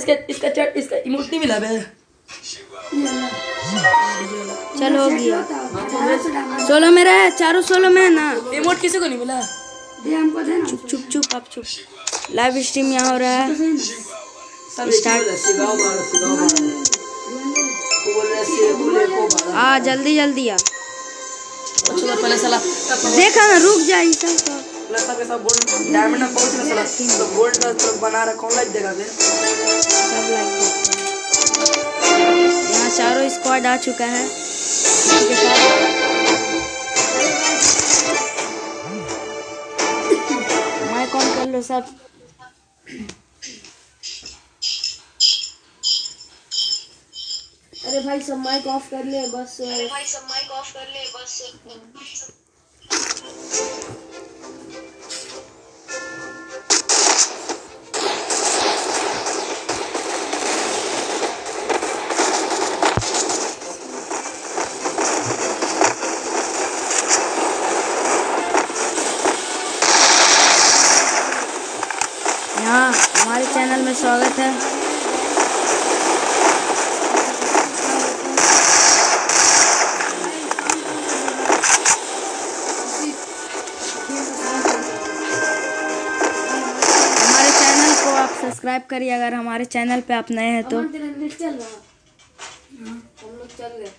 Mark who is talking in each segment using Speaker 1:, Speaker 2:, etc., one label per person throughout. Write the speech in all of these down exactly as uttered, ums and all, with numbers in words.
Speaker 1: इसका इसका चैट इसका इमोटी भी लगा है।
Speaker 2: चल हो गया। सोलो मेरा है, चारों सोलो में है ना।
Speaker 1: इमोट किसी को नहीं मिला।
Speaker 2: चुप चुप चुप आप चुप। लाइव स्ट्रीम यहाँ हो रहा है। स्टार्ट। आ जल्दी जल्दी आ।
Speaker 1: अच्छा पहले साला
Speaker 2: देखा ना रुक जा इस सब तो।
Speaker 1: प्लस के सब गोल्ड डायमंड में पहुंच ना साला तो गोल्ड का तो बना रहा कौन लाइक देगा फिर
Speaker 2: सब लाइक देते हैं। यहाँ चारों स्क्वाड आ चुका है। इसके साथ माइक ऑन कर लो सब।
Speaker 3: अरे भाई सब माइक ऑफ कर ले बस।
Speaker 4: अरे भाई सब माइक ऑफ कर ले बस।
Speaker 2: यहाँ हमारे चैनल में स्वागत है। हमारे चैनल को आप सब्सक्राइब करिए अगर हमारे चैनल पे आप नए हैं तो।
Speaker 3: चल रहा हम लोग चल गए।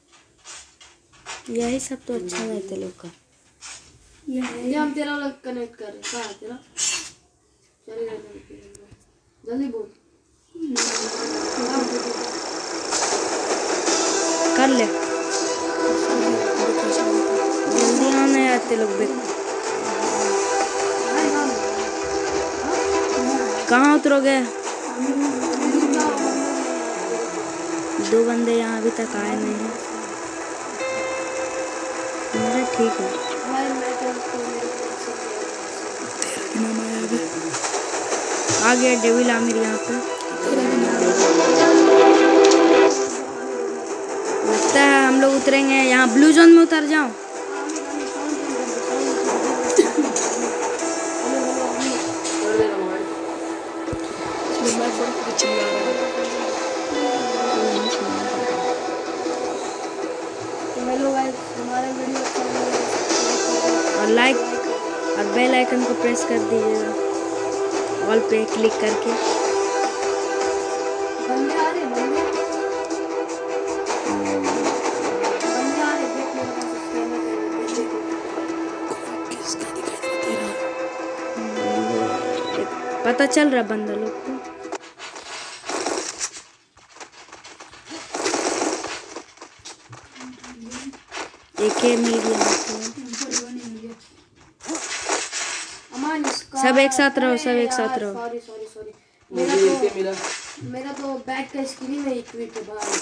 Speaker 2: यही सब तो अच्छा रहते लोग का।
Speaker 3: ये हम तेरा लोग कनेक्ट कर रहे हैं। कहाँ तेरा चल गए जल्दी बोल।
Speaker 2: कर ले जल्दी आने आते लोग भी। कहाँ उतरोगे? दो बंदे यहाँ अभी तक आए नहीं हैं। मेरा ठीक है। आ गया डेविल आमिर यहाँ पे। लगता है हम लोग उतरेंगे यहाँ ब्लू जोन में। उतर जाओ।
Speaker 3: हेलो गाइस हमारा वीडियो अच्छा लगा
Speaker 2: और लाइक और बेल आइकन को प्रेस कर दीजिएगा ऑल पे क्लिक करके।
Speaker 3: बंदे आ रहे बंदे बंदे आ रहे देख लो
Speaker 1: किसका दिखाई दे रहा
Speaker 2: पता चल रहा बंदा लोग को। एक ही मिल गया
Speaker 3: अमान इसका
Speaker 2: सब एक साथ रहो सब एक साथ रहो।
Speaker 3: सॉरी सॉरी सॉरी
Speaker 1: मुझे
Speaker 3: मेरा
Speaker 1: एक ही
Speaker 3: तो
Speaker 1: मिला।
Speaker 3: मेरा तो बैक का स्क्रीन में इक्विप है भाई।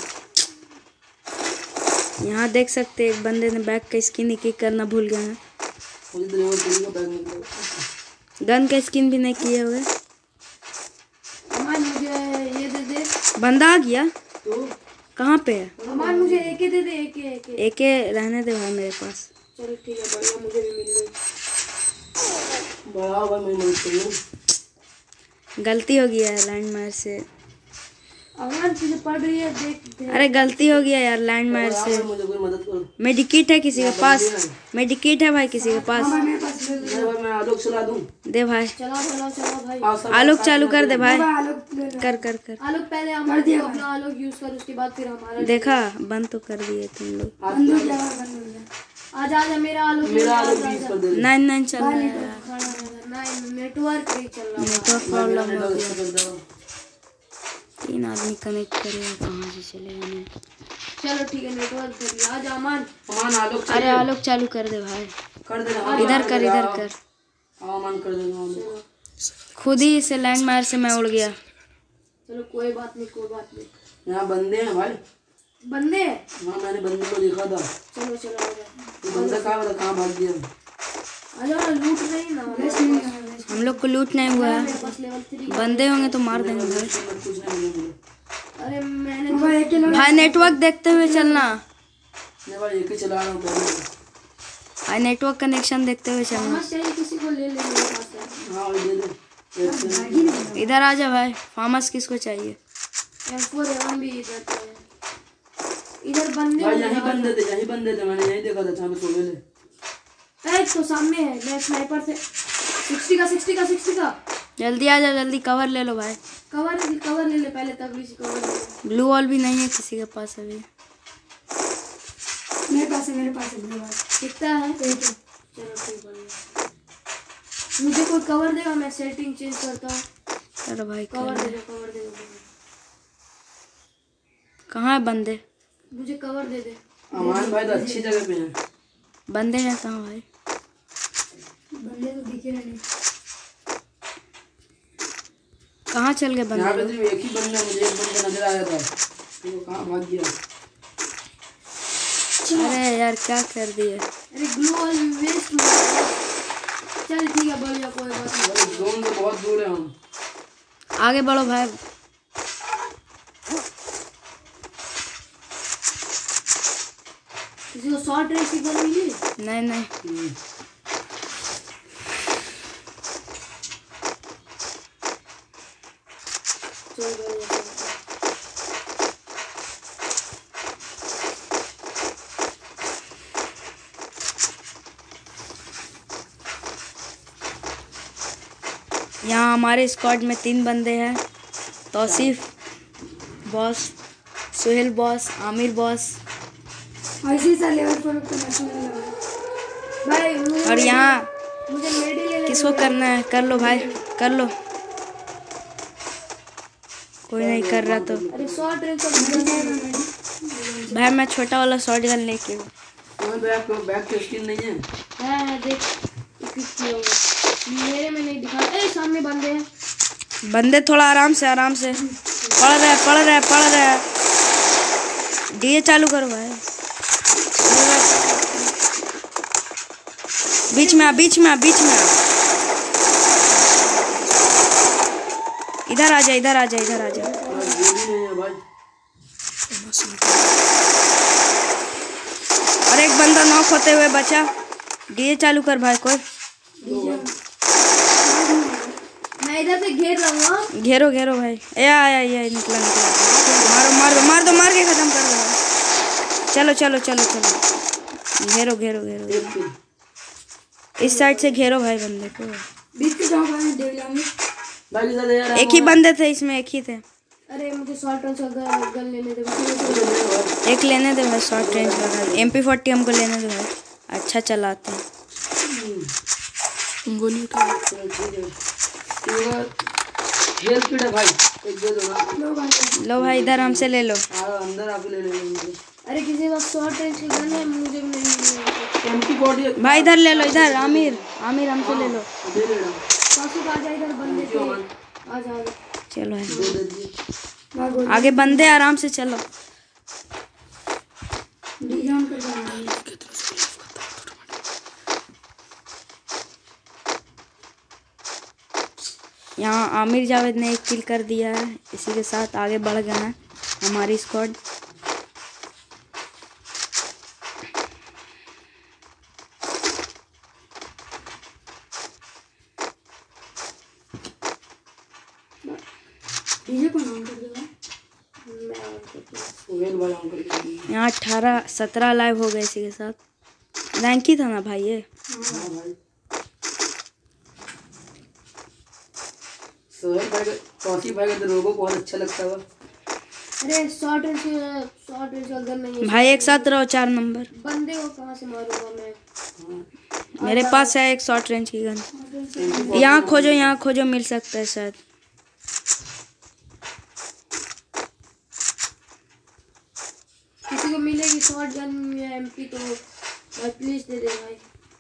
Speaker 2: यहाँ देख सकते एक बंदे ने बैक का स्किन ही किक करना भूल गए हैं।
Speaker 1: मुझे तो लेवल तीन का बैग मिल गया।
Speaker 2: गन का स्किन भी नहीं किए हुए।
Speaker 3: अमान मुझे ये दे दे।
Speaker 2: बंदा आ गया।
Speaker 1: तो
Speaker 2: कहाँ पे है?
Speaker 3: अमान मुझे एक ही दे दे एक ही एक ही।
Speaker 2: एक ही रहने दे भाई मेरे पास।
Speaker 3: चलो ठीक है बढ़िया मुझे भी मिल गई।
Speaker 1: बड़ा भाई मैं मदद करूँ।
Speaker 2: गलती हो गया है लैंड मार से।
Speaker 3: अमान तुझे पड़ रही है देख दे।
Speaker 2: अरे गलती हो गया यार लैंड मार से।
Speaker 1: मुझे कोई मदद करो।
Speaker 2: मेडिकिट है किसी के पास? मेडिकिट है भाई किसी के पास?
Speaker 3: मेरे पास मिल गई।
Speaker 1: मैं भाई मैं आलोक चला दूँ।
Speaker 2: दे भाई।
Speaker 3: चलो चलो चलो भाई।
Speaker 1: हाँ, सब
Speaker 2: आलोक
Speaker 1: साथ
Speaker 2: चालू
Speaker 1: में
Speaker 2: कर दे भाई।
Speaker 3: आलोक ले लो।
Speaker 2: कर कर कर।
Speaker 3: आलोक पहले हमारा तू अपना आलोक यूज कर उसके बाद फिर हमारा।
Speaker 2: देखा बंद तो कर दिए तुम लोग।
Speaker 1: हाथ में
Speaker 3: आजा आजा मेरा आलोक
Speaker 1: मेरा आलोक यूज कर दे।
Speaker 2: नाइन नाइन चल रहा है।
Speaker 3: नहीं नेटवर्क नहीं चल रहा।
Speaker 2: नेटवर्क प्रॉब्लम हो
Speaker 1: नेटवर्क
Speaker 2: गया।
Speaker 1: कर दो।
Speaker 2: तीन आदमी कनेक्ट करेगा कहाँ से चलेगा नहीं।
Speaker 3: चलो ठीक है नेटवर्क कर लिया। आजा अमान।
Speaker 1: अमान आलोक
Speaker 2: अरे आलोक चालू कर दे भाई।
Speaker 1: कर देना।
Speaker 2: इधर कर इधर कर।
Speaker 1: अमान कर देना।
Speaker 2: खुद ही से लैंड मार से मैं उड़ गया।
Speaker 3: चलो कोई बात नहीं कोई बात नहीं।
Speaker 1: यहाँ बंदे हैं भाई।
Speaker 3: बंदे
Speaker 1: हाँ मैंने बंदे को देखा था।
Speaker 3: चलो चलो आजा।
Speaker 1: ये बंदा कहाँ कहाँ भाग गया?
Speaker 3: आजा लूट नहीं ना।
Speaker 2: हम लोग को लूट नहीं हुआ
Speaker 3: मेरे
Speaker 2: है।
Speaker 3: पास लेवल थ्री।
Speaker 2: बंदे होंगे तो मार देंगे भाई।
Speaker 1: कुछ नहीं मिला।
Speaker 3: अरे मैंने तो
Speaker 2: भाई नेटवर्क देखते हुए चलना।
Speaker 1: मैं भाई एक ही चला रहा हूँ पहले।
Speaker 2: भाई नेटवर्क कनेक्शन देखते हुए चलना।
Speaker 3: समझ चाहिए किसी को ले ले मेरे पास है।
Speaker 1: हाँ भाई दे दे।
Speaker 2: इधर आ जा भाई। फार्मस किसको चाहिए?
Speaker 3: एम फोर एवन भी इधर पे है। इधर बंदे
Speaker 1: भाई
Speaker 3: होंगे
Speaker 1: यहीं
Speaker 3: यार।
Speaker 1: बंदे थे, यहीं बंदे थे, मैंने यहीं देखा था जहाँ पे सोए थे।
Speaker 3: एक तो सामने है, मैं स्नाइपर से सिक्सटी का सिक्सटी का सिक्सटी का
Speaker 2: जल्दी आ जा, जल्दी कवर ले लो भाई।
Speaker 3: कवर कवर ले ले पहले, तगड़ी से कवर ले ले।
Speaker 2: ब्लू वॉल भी नहीं है किसी के पास अभी।
Speaker 3: मेरे पास है, मेरे पास है ब्लू वाला। कितना है? एक है। चलो ठीक है। मुझे कोई कवर देगा, मैं सेटिंग चेंज करता हूँ।
Speaker 2: चलो भाई
Speaker 3: कवर
Speaker 2: कर
Speaker 3: दे
Speaker 2: ले।
Speaker 3: दो, कवर दे दो।
Speaker 2: कहाँ है बंदे?
Speaker 3: मुझे कवर दे दे।
Speaker 1: अमान भाई तो अच्छी जगह पे हैं।
Speaker 2: बंदे हैं कहाँ भाई?
Speaker 3: बंदे तो दिखे नहीं।
Speaker 2: कहाँ चल गए
Speaker 1: यहाँ
Speaker 2: बंदे?
Speaker 1: पे सिर्फ एक ही बंदा, मुझे एक बंदा नजर आया था, वो कहाँ भाग गया।
Speaker 2: अरे यार क्या कर दिए?
Speaker 3: अरे ग्लू वॉल वेस्ट हो गया। चल ठीक है, बढ़िया, कोई बात नहीं।
Speaker 1: भाई जोन से बहुत दूर है हम।
Speaker 2: आगे बढ़ो भाई।
Speaker 3: किसी को शॉर्ट रेंज की गन मिली?
Speaker 2: नहीं नहीं।
Speaker 1: हम्म।
Speaker 3: चल बढ़िया।
Speaker 2: यहाँ हमारे स्क्वाड में तीन बंदे हैं। Tauseef boss, Suhail boss, Aamir boss.
Speaker 3: ऐसे सा लेवल पर भाई मुझे
Speaker 2: और यहाँ
Speaker 3: मुझे मेडी ले ले।
Speaker 2: किसको करना है? कर लो भाई, कर लो। कोई नहीं कर रहा तो
Speaker 3: अरे शॉर्ट रेंज का मिल जाएगा मेडी।
Speaker 2: भाई मैं छोटा वाला शॉट गन लेके हूँ।
Speaker 1: तुम्हारे बैग को बैग की स्किन नहीं है?
Speaker 3: है है, देख इक्विप किया हुआ। मेरे में नहीं दिखा। ए सामने बंदे हैं।
Speaker 2: बंदे थोड़ा आराम से, आराम से। पढ़ रहे पढ़ रहे पढ़ रहे। डीजे चालू करो भाई। बीच में आ, बीच में आ, बीच में आ। इधर आ जा, इधर आ जा, इधर आ जा।
Speaker 1: और ये भी नहीं है भाई।
Speaker 2: और एक बंदा नॉक होते हुए बचा। डीजे चालू कर भाई कोई।
Speaker 3: मैं इधर से घेर रहा हूँ। हाँ?
Speaker 2: घेरो घेरो भाई। ए आया ये निकला निकला। मारो मार दो मार दो, मार के खत्म कर दो। चलो चलो चलो चलो। घेरो घेरो घेरो
Speaker 1: एक किल।
Speaker 2: इस साइड से घेरो भाई बंदे को।
Speaker 3: बीच पे जाओ भाई, देख लाऊंगी।
Speaker 1: भाई के साथ यार
Speaker 2: एक ही बंदे थे इसमें, एक ही थे।
Speaker 3: अरे मुझे शॉर्ट रेंज का गन गन लेने दे।
Speaker 2: एक लेने दे भाई, शॉर्ट रेंज का। एम पी फोर्टी हमको लेने दे भाई, अच्छा चलाते हैं। गोली उठा।
Speaker 1: हेल्प किट है भाई, एक दे दो ना।
Speaker 3: लो भाई।
Speaker 2: लो भाई इधर हमसे ले लो।
Speaker 1: आ अंदर आप ले ले लेंगे।
Speaker 3: अरे किसी के पास शॉर्ट रेंज की गन है? मुझे भी नहीं मिली।
Speaker 1: एमटी बॉडी
Speaker 2: भाई इधर ले लो, इधर आमिर, आमिर हमसे ले लो।
Speaker 1: दे दे रहा हूं।
Speaker 3: काफी आ जा, इधर बंदे थे। आ जा आ जा।
Speaker 2: चलो है।
Speaker 1: दे दे दिए।
Speaker 3: भागो।
Speaker 2: आगे बंदे, आराम से चलो।
Speaker 3: डिजाइन कर देना।
Speaker 2: यहाँ आमिर जावेद ने एक किल कर दिया है। इसी के साथ आगे बढ़ गए हैं हमारी स्क्वाड।
Speaker 3: डीजे को ऑन कर देगा। मैं ऑन करती हूँ।
Speaker 1: वेल भाई हम करके।
Speaker 2: यहाँ अठारह सत्रह लाइव हो गए इसी के साथ। रैंक ही था ना भाई ये।
Speaker 1: हां भाई। सोहेल भाई का कॉफी भाई का रोबो बहुत अच्छा लगता है।
Speaker 3: अरे शॉर्ट रेंज शॉर्ट रेंज का गन नहीं है।
Speaker 2: भाई एक साथ रहो, चार नंबर।
Speaker 3: बंदे को कहाँ से मारूंगा मैं?
Speaker 2: मेरे पास है एक शॉर्ट रेंज की गन। यहाँ खोजो, यहाँ खोजो, मिल सकता है शायद।
Speaker 3: किसी को मिलेगी शॉर्ट गन या एमपी तो भाई प्लीज दे दे भाई।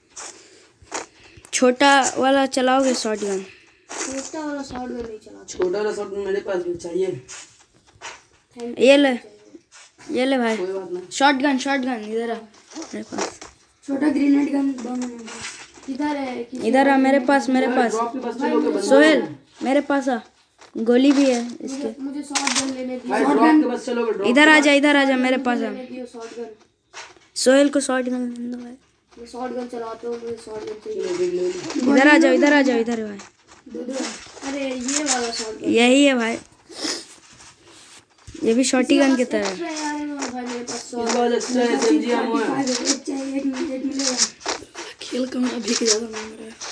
Speaker 2: छोटा वाला चलाओगे शॉट गन?
Speaker 3: छोटा वाला शॉर्ट गन नहीं चलाता।
Speaker 1: छोटा वाला शॉट मेरे पास भी चाहिए।
Speaker 3: थैंक
Speaker 2: ये ले, ये ले भाई
Speaker 1: कोई बात नहीं।
Speaker 2: शॉट गन, शॉट गन इधर आ मेरे पास।
Speaker 3: छोटा ग्रेनेड गन बम है मेरे पास। किधर है? किसी
Speaker 2: इधर आ मेरे पास, मेरे पास।
Speaker 1: ड्रॉप के पास चलोगे बंदा।
Speaker 2: सोहेल मेरे पास आ, गोली भी है इसके।
Speaker 3: मुझे मुझे शॉर्ट गन लेने दियो।
Speaker 1: भाई ड्रॉप के पास चलोगे। ड्रॉप
Speaker 2: इधर आ जा, इधर आ जा मेरे पास आ।
Speaker 3: लेने दियो शॉर्ट गन।
Speaker 2: सोहेल को शॉट गन दो भाई।
Speaker 3: मैं शॉर्ट गन चलाता हूँ, मुझे शॉर्ट गन चाहिए।
Speaker 1: ले ले ले।
Speaker 2: इधर आ जाओ, इधर आ जाओ, इधर भाई।
Speaker 3: दो दो अरे ये वाला शॉट
Speaker 2: यही है भाई, ये भी शॉटी गन की तरह है।
Speaker 3: यार भाई मेरे पास सौ
Speaker 1: इस बार एक्स्ट्रा एसएमजी आमो है।
Speaker 3: एक चाहिए एक मिनट एक मिलेगा
Speaker 1: खेल का मेरा भीख ज्यादा मांग रहा है।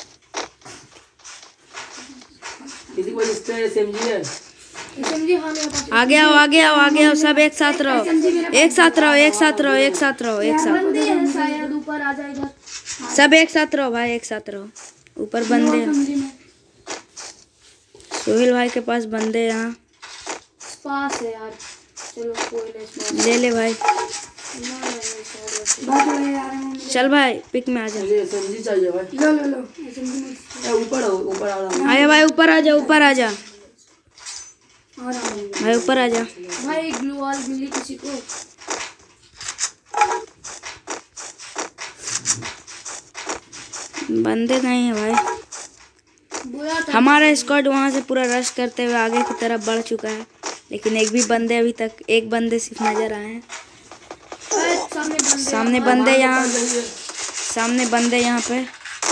Speaker 1: किसी को एक्स्ट्रा एसएमजी है?
Speaker 3: एसएमजी हाँ मेरे पास
Speaker 2: आगे आओ आगे आओ आगे आओ, सब एक साथ रहो, एक साथ रहो एक साथ रहो एक साथ रहो एक साथ,
Speaker 3: बंदे हैं शायद ऊपर आ जाए इधर
Speaker 2: सब एक साथ रहो भाई, एक साथ रहो। ऊपर बंदे हैं।
Speaker 3: कमरे में
Speaker 2: सोहेल भाई के पास बंदे हैं यहाँ।
Speaker 3: पास है यार, चलो कोई नहीं पास
Speaker 2: ले ले भाई,
Speaker 3: ना नहीं बात ले यार
Speaker 2: चल भाई पिक में आ जा।
Speaker 1: मुझे एसएमजी चाहिए भाई।
Speaker 3: लो लो लो एसएमजी
Speaker 1: ए, ऊपर आओ, ऊपर आ रहा हूँ।
Speaker 2: आया भाई, ऊपर आ जा ऊपर आ जा
Speaker 3: आ रहा हूँ
Speaker 2: भाई, ऊपर आ जा।
Speaker 3: भाई ग्लू वॉल मिली किसी को?
Speaker 2: बंदे नहीं है भाई,
Speaker 3: बुरा था
Speaker 2: हमारा स्क्वाड वहां से पूरा रश करते हुए आगे की तरफ बढ़ चुका है, लेकिन एक भी बंदे अभी तक, एक बंदे सिर्फ नजर आए हैं।
Speaker 3: अरे, सामने बंदे
Speaker 2: सामने बंदे यहाँ, सामने बंदे यहाँ पे,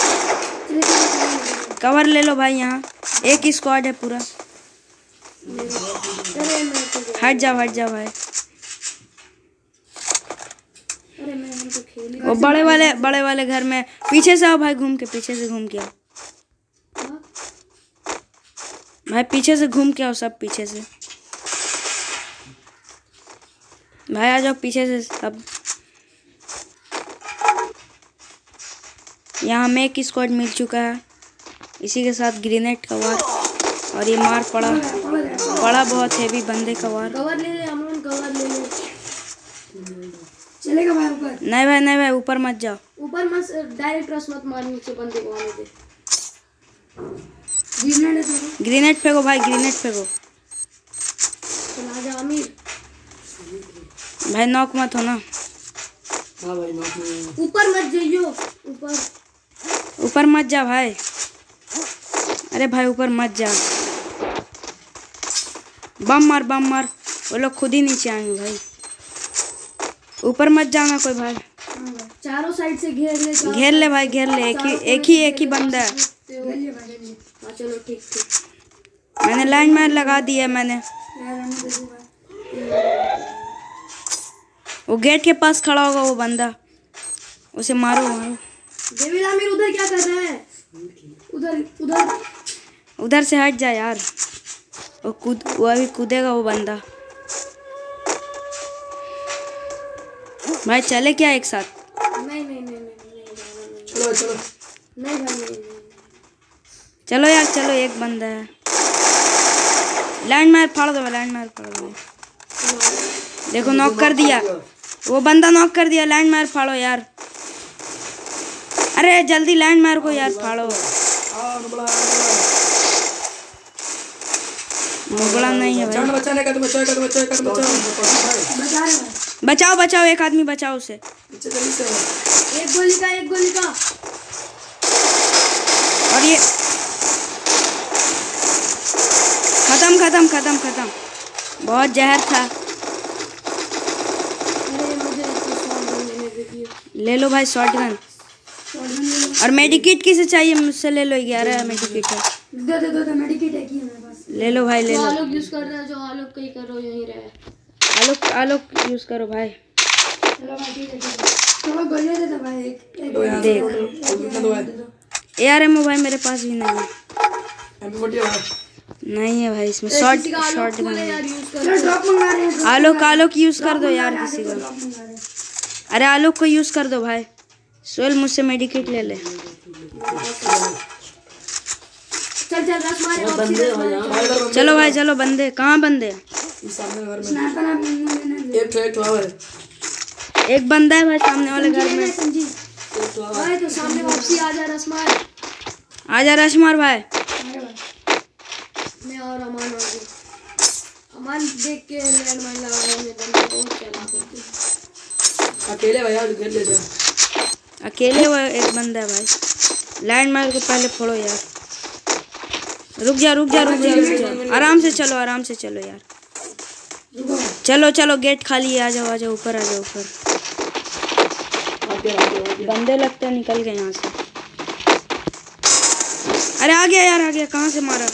Speaker 2: कवर ले लो भाई, यहाँ एक ही स्क्वाड है पूरा।
Speaker 3: अरे मैं तो
Speaker 2: हट जाओ हट जाओ भाई,
Speaker 3: अरे मैं हम तो खेल ही
Speaker 2: वो बड़े वाले बड़े वाले घर में पीछे से आओ भाई, घूम के पीछे से घूम के आओ भाई, पीछे से घूम के आओ, सब पीछे से भाई आ जाओ पीछे से सब। यहाँ हमें एक स्क्वाड मिल चुका है, इसी के साथ ग्रेनेड का वार, और ये मार पड़ा पड़ा बहुत हेवी बंदे का वार।
Speaker 3: कवर ले ले अमन, कवर ले ले चलेगा भाई ऊपर?
Speaker 2: नहीं भाई नहीं भाई, ऊपर मत जाओ,
Speaker 3: ऊपर मत डायरेक्ट रश मत मार, नीचे बंदे को आने दे। ग्रेनेड है तेरे?
Speaker 2: ग्रेनेड फेंको भाई, ग्रेनेड फेंको
Speaker 3: चला जा अमीर,
Speaker 2: भाई, नॉक मत हो ना।
Speaker 1: हाँ भाई नॉक नहीं।
Speaker 3: ऊपर मत जाइयो, ऊपर
Speaker 2: ऊपर मत जा भाई, अरे भाई ऊपर मत जा, बम मार बम मार, वो लोग खुद ही नीचे आएंगे भाई, ऊपर मत जाना कोई भाई।
Speaker 3: चारों साइड से घेर ले, चारों
Speaker 2: घेर ले भाई घेर ले, एक ही एक ही एक ही बंदा है।
Speaker 3: घेर ले भाई, घेर ले। हाँ चलो ठीक ठीक।
Speaker 2: मैंने लाइन मार लगा दी है मैंने, वो गेट के पास खड़ा होगा वो बंदा, उसे मारो मारो।
Speaker 3: डेविड आमिर उधर क्या कर रहा है? उधर उधर
Speaker 2: उधर से हट जा यार, वो कूद वो अभी कूदेगा वो बंदा। भाई चले क्या एक साथ?
Speaker 3: नहीं नहीं नहीं नहीं नहीं जाना नहीं।
Speaker 1: चलो चलो।
Speaker 3: नहीं भाई नहीं नहीं
Speaker 2: चलो यार चलो, एक बंदा है, लैंड मार फाड़ दो, लैंड मार फाड़ दो। देखो नॉक कर दिया, वो बंदा नॉक कर दिया, लैंड मार फाड़ो यार, अरे जल्दी लैंड मार को यार फाड़ो। मुगला नहीं है भाई,
Speaker 1: बचाने का तो बचाओ का तो बचाओ का तो बचाओ।
Speaker 3: बचा रहे भाई।
Speaker 2: बचाओ बचाओ, एक आदमी बचाओ उसे।
Speaker 1: नीचे जल्दी से।
Speaker 3: एक गोली का एक गोली का
Speaker 2: और ये खत्म खत्म खत्म खत्म, बहुत जहर था।
Speaker 3: अरे मुझे तो शॉटगन लेने दीजिए,
Speaker 2: ले लो भाई शॉटगन,
Speaker 3: शॉटगन ले लो।
Speaker 2: और मेडिकिट किसे चाहिए? मुझसे ले लो, ग्यारह मेडिकिट है,
Speaker 3: दो दो दो दो मेडिकेट है कि मेरे पास।
Speaker 2: ले लो भाई ले
Speaker 3: जो
Speaker 2: लो।
Speaker 3: आलोक यूज कर रहा है, जो आलोक कहीं करो यहीं रहे।
Speaker 2: आलोक आलोक यूज करो भाई।
Speaker 3: चलो भाई ठीक है ठीक है। चलो गोली दे दो भाई, एक एक
Speaker 1: दो यहाँ
Speaker 2: देख।
Speaker 1: से कितना दो है?
Speaker 2: ए आर एम भाई मेरे पास भी नहीं है,
Speaker 1: एम पी फोर्टी है।
Speaker 2: नहीं है भाई इसमें, शॉर्ट
Speaker 3: किसी का आलोक
Speaker 2: शॉर्ट
Speaker 3: खोले
Speaker 2: गन।
Speaker 3: यार, यूज कर। चलो ड्रॉप मंगा रहे हैं,
Speaker 2: आलोक आलोक यूज कर दो यार किसी का,
Speaker 3: ड्रॉप मंगा रहे हैं।
Speaker 2: अरे आलोक को यूज कर दो भाई। सोहेल मुझसे मेडिकेट ले ले।
Speaker 3: चल चल रस मारे वापसी रस मारे।
Speaker 2: चलो भाई चलो, बंदे कहाँ बंदे?
Speaker 1: इस सामने घर में
Speaker 3: स्नाइपर आप लेना
Speaker 1: एक ठो एक ठो और है।
Speaker 2: एक बंदा है भाई सामने वाले घर में।
Speaker 3: संजीव
Speaker 1: एक ठो और
Speaker 3: भाई तो सामने वापसी आ जा, रस मार।
Speaker 2: आजा रशमार भाई।
Speaker 3: अरे भाई मैं और अमान आ गए। अमान देख के लैंड माइन लगा रहे हैं, बंदे बहुत चालाक होते हैं।
Speaker 1: अकेले भैया घेर ले जाओ।
Speaker 2: अकेले वो एक बंदा है भाई, लैंड मार को पहले फोड़ो यार। रुक जा रुक जा रुक जा रुक जा, आराम से चलो आराम से चलो यार। चलो चलो गेट खाली है, आ जाओ आ जाओ ऊपर आ जाओ ऊपर।
Speaker 1: आगे आगे आगे।
Speaker 2: बंदे लगते हैं निकल गए यहाँ से। अरे आ गया यार, आ गया। कहाँ से मारा?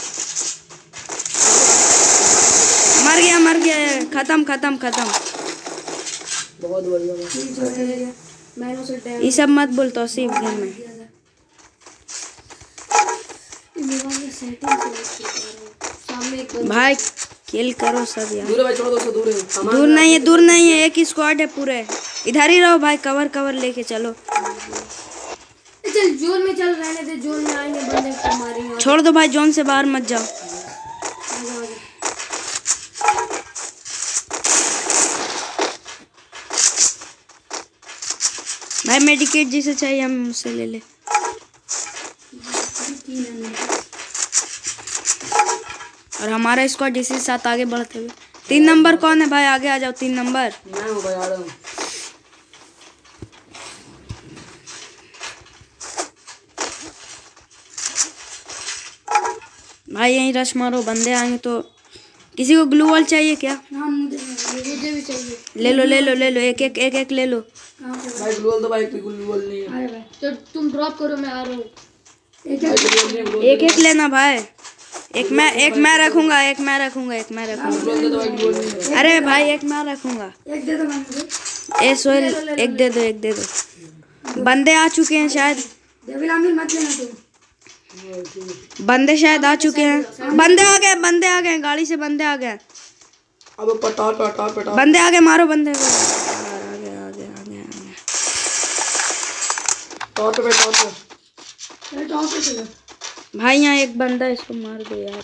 Speaker 2: मर गया, मर गया यार। खत्म खत्म खत्म।
Speaker 1: बहुत बढ़िया।
Speaker 3: मैंने उसे डैम
Speaker 2: ये सब मत बोल तौसीफ गेम में।
Speaker 3: सेटिंग सामने एक बंदा
Speaker 2: भाई किल करो सब यार।
Speaker 1: दूर है भाई, छोड़ दो, उसको दूर है।
Speaker 2: दूर नहीं है, दूर नहीं है, एक ही स्क्वाड है पूरे। इधर ही रहो भाई, कवर कवर लेके चलो।
Speaker 3: ए, चल जोन में चल, रहने दे। जोन में आएंगे बंदे को मारेंगे।
Speaker 2: छोड़ दो भाई, जोन से बाहर मत जाओ।
Speaker 3: आजा, आजा।
Speaker 2: भाई मेडिकेट जिसे चाहिए हम उससे ले ले। और हमारा स्क्वाड इसी के साथ आगे बढ़ते हुए। तीन नंबर कौन है भाई? आगे आ जाओ, तीन नंबर।
Speaker 1: मैं हूँ भाई, आ रहा हूँ।
Speaker 2: भाई यहीं रश मारो, बंदे आएंगे तो। किसी को ग्लू वॉल चाहिए क्या?
Speaker 3: हाँ मुझे मुझे भी चाहिए।
Speaker 2: ले लो ले लो ले लो, एक एक एक एक ले लो।
Speaker 3: कहाँ पे?
Speaker 1: भाई ग्लूवल तो भाई, ग्लूवल नहीं है।
Speaker 3: अरे भाई तो तुम ड्रॉप करो, मैं आ रहा हूँ। एक
Speaker 1: भाई ग्लूवल नहीं है, ग्लूवल
Speaker 2: एक एक लेना भाई। एक मैं एक मैं रखूंगा, एक मैं रखूंगा, एक मैं रखूंगा।
Speaker 1: ग्लूवल दे दो भाई, ग्लूवल नहीं है।
Speaker 2: अरे भाई एक मैं रखूंगा।
Speaker 3: एक दे दो मुझे।
Speaker 2: ए सोहेल एक दे दो, एक दे दो। बंदे आ चुके हैं शायद।
Speaker 3: डेविल आमिर मत लेना तुम।
Speaker 2: बंदे शायद आ चुके हैं। बंदे आ गए, बंदे आ गए, गाड़ी से बंदे आ गए।
Speaker 1: अब पटार पटार पटार।
Speaker 2: बंदे आ गए, मारो बंदे को। आ गए आ गए आ गए आ गए।
Speaker 1: टॉप पे टॉप पे।
Speaker 3: चल टॉप पे चलो।
Speaker 2: भाई यहाँ एक बंदा है, इसको मार दो यार।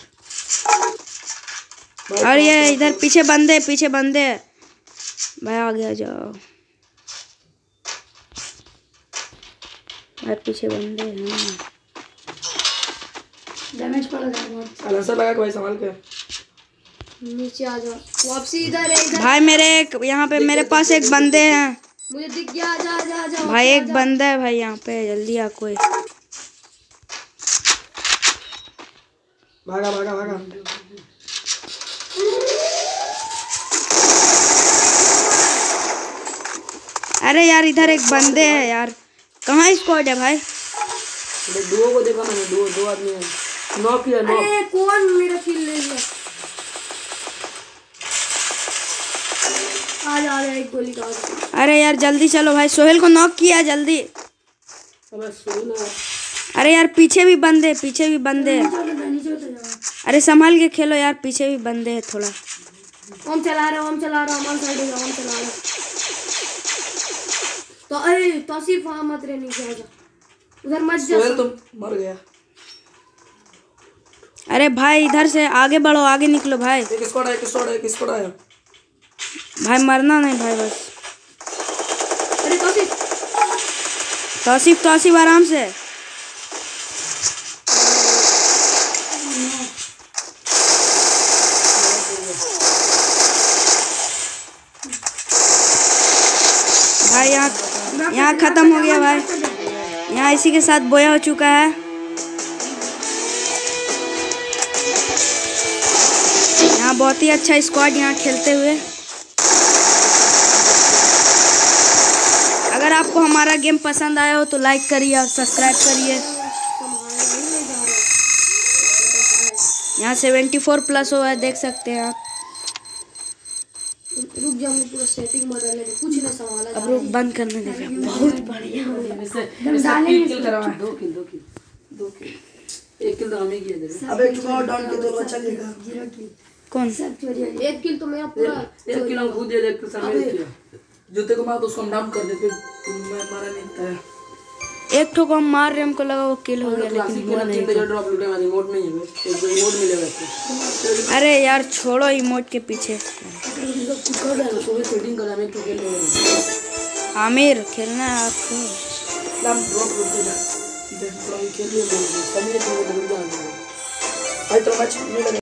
Speaker 2: और ये इधर पीछे बंदे, पीछे बंदे। भाई आगे आ जाओ भाई, पीछे बंदे हैं।
Speaker 3: डैमेज पड़ गया बहुत।
Speaker 1: साइलेंसर लगा के भाई, संभाल के।
Speaker 3: नीचे आ जाओ वापसी। इधर है, इधर।
Speaker 2: भाई मेरे एक यहाँ पे मेरे पास एक बंदे हैं।
Speaker 3: मुझे दिख गया। आजा आजा आजा।
Speaker 2: भाई एक बंदा है भाई यहाँ पे, जल्दी आ कोई।
Speaker 1: भागा भागा भागा।
Speaker 2: अरे यार इधर एक बंदे है यार। कहाँ स्क्वाड है भाई?
Speaker 1: दुओ को देखा मैंने, दो दो आदमी है। नॉक किया, नॉक।
Speaker 3: अरे कौन मेरा किल ले लिया? आजा आजा, एक गोली का।
Speaker 2: अरे यार जल्दी चलो भाई, सोहेल को नॉक किया जल्दी।
Speaker 1: अबे सुन ना।
Speaker 2: अरे यार पीछे भी बंदे, पीछे भी बंदे।
Speaker 3: नीचे उतर जाओ।
Speaker 2: अरे संभाल के खेलो यार, पीछे भी बंदे हैं थोड़ा।
Speaker 3: हम चला रहे हम चला रहे हम साइड हम चला रहे। तो अरे तौसीफ वहाँ मत रहे, नीचे आजा। उधर मत जा।
Speaker 1: सोहेल तुम मर गया।
Speaker 2: अरे भाई इधर से आगे बढ़ो, आगे निकलो भाई।
Speaker 1: एक स्क्वाड है, एक स्क्वाड है, एक स्क्वाड है।
Speaker 2: भाई मरना नहीं भाई बस।
Speaker 3: अरे तौसीफ
Speaker 2: तौसीफ तौसीफ आराम से। भाई यहाँ यहाँ खत्म हो गया भाई। यहाँ इसी के साथ बोया हो चुका है। यहाँ बहुत ही अच्छा स्क्वाड यहाँ खेलते हुए। अगर आपको हमारा गेम पसंद आया हो तो लाइक करिए और सब्सक्राइब करिए। यहाँ सेवेंटी फोर प्लस हुआ है, देख सकते हैं आप।
Speaker 3: रुक जा, मैं पूरा सेटिंग बदल ले, कुछ ना संभाला।
Speaker 2: अब रुक, बंद करने देगा। बहुत बढ़िया।
Speaker 1: तीन किल करवा, दो किल दो किल दो किल। एक किल तो हमें किया दे। अबे एक और डाउन के दो बचा लेगा।
Speaker 3: Zero kill.
Speaker 2: कौन?
Speaker 3: एक किल तो मेरा पूरा।
Speaker 1: एक किल हम खुद दे दे, एक किल सामने किया। जूते को मार तो उसको हम डाउन कर देते। मैं मारा नहीं था।
Speaker 2: एक ठो को हम मार रहे, हमको लगा वो किल हो गया, लेकिन
Speaker 1: क्लासिक
Speaker 2: हुआ
Speaker 1: के
Speaker 2: नहीं।
Speaker 1: तीन ड्रॉप लूटे में रिमोट नहीं है। एक दो रिमोट मिलेगा इसको।
Speaker 2: अरे यार छोड़ो इमोट के पीछे।
Speaker 1: कर दे तो भी सेटिंग करा, मैं तो खेल रहा हूं।
Speaker 2: आमिर खेलना है आपको?
Speaker 1: हम ड्रॉप लूट जा। देख तो खेल रहे हैं, सभी को रुक जा। आज तो मैच नहीं लगा।